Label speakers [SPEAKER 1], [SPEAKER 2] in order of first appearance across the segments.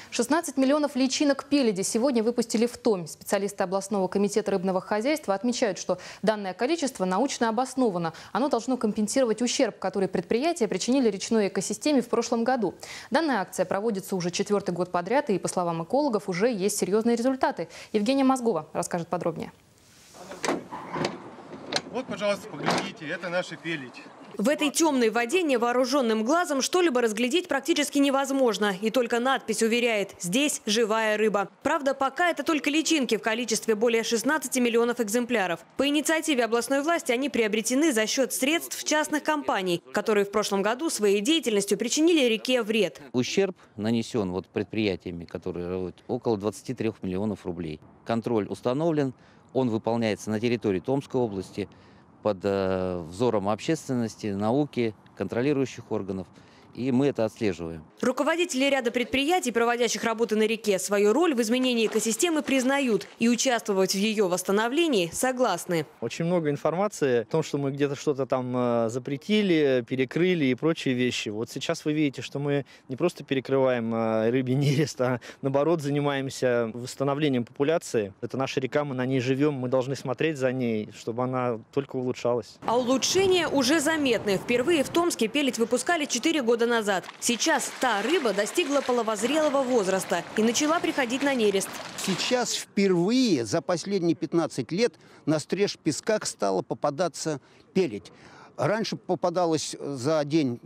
[SPEAKER 1] 16 миллионов личинок пеледи сегодня выпустили в Томи. Специалисты областного комитета рыбного хозяйства отмечают, что данное количество научно обосновано. Оно должно компенсировать ущерб, который предприятия причинили речной экосистеме в прошлом году. Данная акция проводится уже 4-й год подряд, и, по словам экологов, уже есть серьезные результаты. Евгения Мозгова расскажет подробнее.
[SPEAKER 2] Вот, пожалуйста, поглядите, это наша пеледь.
[SPEAKER 3] В этой темной воде невооруженным глазом что-либо разглядеть практически невозможно. И только надпись уверяет – здесь живая рыба. Правда, пока это только личинки в количестве более 16 миллионов экземпляров. По инициативе областной власти они приобретены за счет средств частных компаний, которые в прошлом году своей деятельностью причинили реке вред.
[SPEAKER 4] Ущерб нанесен предприятиями, которые работают, около 23 миллионов рублей. Контроль установлен, он выполняется на территории Томской области, под взором общественности, науки, контролирующих органов. И мы это отслеживаем.
[SPEAKER 3] Руководители ряда предприятий, проводящих работы на реке, свою роль в изменении экосистемы признают и участвовать в ее восстановлении согласны.
[SPEAKER 5] Очень много информации о том, что мы где-то что-то там запретили, перекрыли и прочие вещи. Вот сейчас вы видите, что мы не просто перекрываем рыбий нерест, а наоборот занимаемся восстановлением популяции. Это наша река, мы на ней живем, мы должны смотреть за ней, чтобы она только улучшалась.
[SPEAKER 3] А улучшения уже заметны. Впервые в Томске пеледь выпускали 4 года назад. Сейчас та рыба достигла половозрелого возраста и начала приходить на нерест.
[SPEAKER 6] Сейчас впервые за последние 15 лет на стриж-песках стала попадаться пеледь. Раньше попадалось за день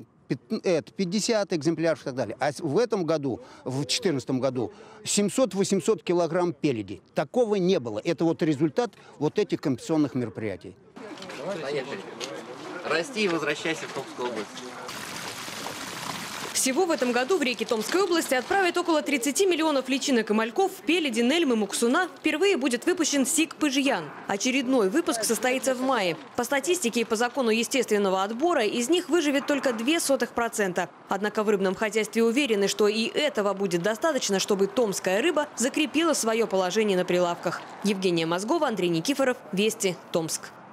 [SPEAKER 6] 50 экземпляров и так далее. А в этом году, в 2014 году, 700-800 килограмм пеледи. Такого не было. Это результат этих компенсационных мероприятий.
[SPEAKER 4] Поехали. Расти и возвращайся в Томскую область.
[SPEAKER 3] Всего в этом году в реки Томской области отправят около 30 миллионов личинок и мальков, пеледи, нельмы, муксуна. Впервые будет выпущен сик-пыжьян. Очередной выпуск состоится в мае. По статистике и по закону естественного отбора из них выживет только 0,02%. Однако в рыбном хозяйстве уверены, что и этого будет достаточно, чтобы томская рыба закрепила свое положение на прилавках. Евгения Мозгова, Андрей Никифоров, Вести, Томск.